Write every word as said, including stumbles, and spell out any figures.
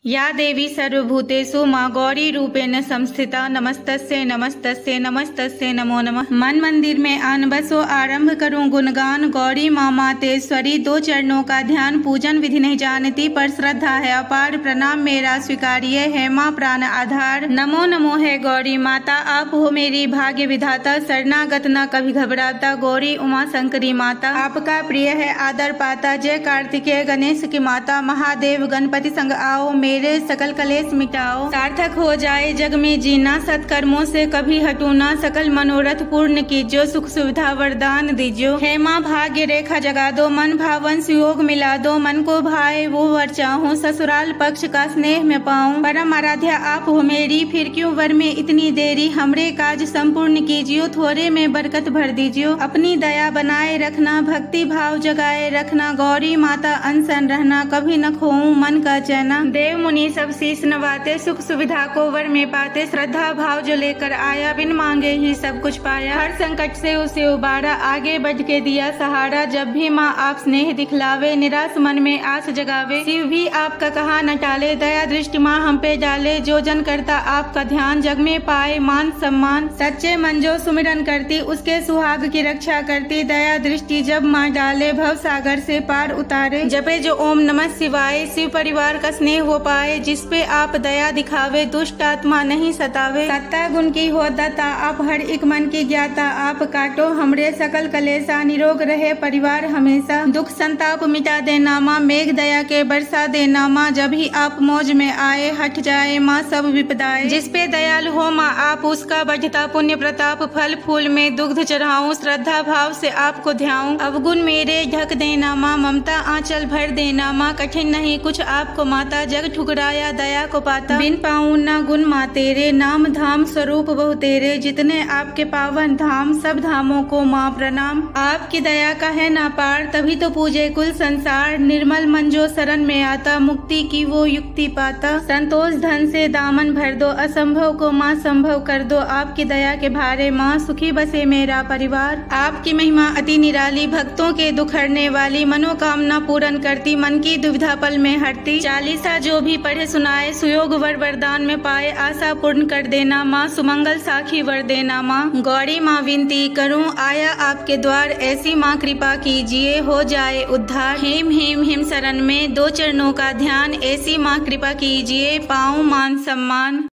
या देवी सर्वभूतेषु माँ गौरी रूपेण संस्थिता नमस्तस्यै नमस्तस्यै नमस्तस्यै नमो नमः। मन मंदिर में आन बसो आरंभ करूं गुणगान, गौरी माँ मातेश्वरी। दो चरणों का ध्यान पूजन विधि नहीं जानती, पर श्रद्धा है अपार। प्रणाम मेरा स्वीकारिए है माँ प्राण आधार। नमो नमो है गौरी माता, आप हो मेरी भाग्य विधाता। शरणागत न कभी घबराता, गौरी उमा शंकरी माता। आपका प्रिय है आदर पाता, जय कार्तिकेय गणेश की माता। महादेव गणपति संग आओ, मेरे सकल कलेश मिटाओ। सार्थक हो जाए जग में जीना, सत्कर्मों से कभी हटू ना। सकल मनोरथ पूर्ण कीजियो, सुख सुविधा वरदान दीजियो। हे माँ भाग्य रेखा जगा दो, मन भावंस योग मिला दो। मन को भाए वो वर चाहूं, ससुराल पक्ष का स्नेह में पाऊं। परम आराध्या आप हो मेरी, फिर क्यों वर में इतनी देरी। हमरे काज संपूर्ण कीजियो, थोड़े में बरकत भर दीजियो। अपनी दया बनाए रखना, भक्ति भाव जगाए रखना। गौरी माता अनसन रहना, कभी न खोऊं मन का चैना। देव मुनि सब शीश नवाते, सुख सुविधा को वर में पाते। श्रद्धा भाव जो लेकर आया, बिन मांगे ही सब कुछ पाया। हर संकट से उसे उबारा, आगे बढ़ के दिया सहारा। जब भी माँ आप स्नेह दिखलावे, निराश मन में आस जगावे। शिव भी आपका कहा न टाले, दया दृष्टि माँ हम पे डाले। जो जन करता आपका ध्यान, जग में पाए मान सम्मान। सच्चे मन जो सुमिरन करती, उसके सुहाग की रक्षा करती। दया दृष्टि जब माँ डाले, भव सागर से पार उतारे। जपे जो ओम नमः शिवाय, शिव परिवार का स्नेह हो पाए। जिसपे आप दया दिखावे, दुष्ट आत्मा नहीं सतावे। सत्ता गुण की हो दाता, आप हर एक मन की ज्ञाता। आप काटो हमरे सकल कलेसा, निरोग रहे परिवार हमेशा। दुख संताप मिटा देना माँ, मेघ दया के बरसा देना माँ। जब ही आप मौज में आए, हट जाए माँ सब विपदाएं। जिसपे दयालु हो माँ आप, उसका बढ़ता पुण्य प्रताप। फल फूल में दुग्ध चढ़ाऊं, श्रद्धा भाव से आपको ध्याऊं। अवगुण मेरे ढक देना माँ, ममता आंचल भर देना माँ। कठिन नहीं कुछ आपको माता, जग ठुकराया दया को पाता। बिन पाऊं ना गुण माँ तेरे, नाम धाम स्वरूप बहु तेरे। जितने आपके पावन धाम, सब धामों को माँ प्रणाम। आपकी दया का है ना पार, तभी तो पूजे कुल संसार। निर्मल मन जो शरण में आता, मुक्ति की वो युक्ति पाता। संतोष धन से दामन भर दो, असंभव को माँ संभव कर दो। आपकी दया के भारे माँ, सुखी बसे मेरा परिवार। आपकी महिमा अति निराली, भक्तों के दुख हरने वाली। मनोकामना पूर्ण करती, मन की दुविधा पल में हरती। चालीसा जो भी पढ़े सुनाए, सुयोग वर वरदान में पाए। आशा पूर्ण कर देना माँ, सुमंगल साखी वर देना माँ। गौरी माँ विनती करूँ, आया आपके द्वार। ऐसी माँ कृपा कीजिए, हो जाए उद्धार। हेम हेम हेम शरण में, दो चरणों का ध्यान। ऐसी माँ कृपा कीजिए, पाऊँ मान सम्मान।